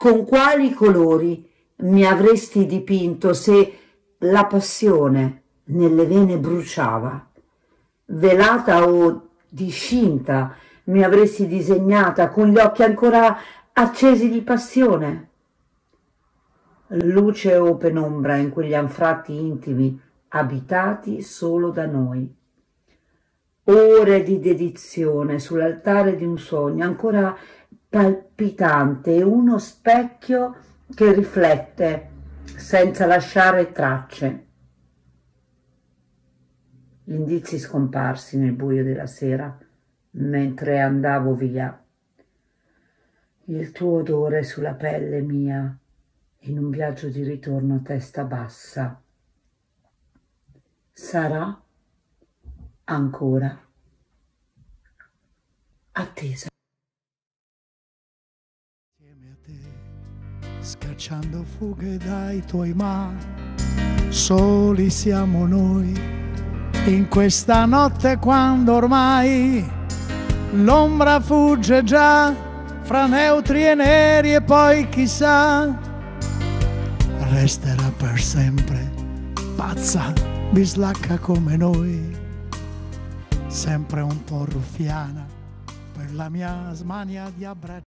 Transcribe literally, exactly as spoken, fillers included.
Con quali colori mi avresti dipinto se la passione nelle vene bruciava? Velata o discinta mi avresti disegnata con gli occhi ancora accesi di passione? Luce o penombra in quegli anfratti intimi abitati solo da noi. Ore di dedizione sull'altare di un sogno ancora palpitante e uno specchio che riflette senza lasciare tracce. Gli indizi scomparsi nel buio della sera mentre andavo via. Il tuo odore sulla pelle mia in un viaggio di ritorno a testa bassa. Sarà ancora attesa. Insieme a te, scacciando fughe dai tuoi ma, soli siamo noi in questa notte quando ormai l'ombra fugge già fra neutri e neri e poi chissà resterà per sempre pazza, bislacca come noi, sempre un po' ruffiana per la mia smania di abbracciare.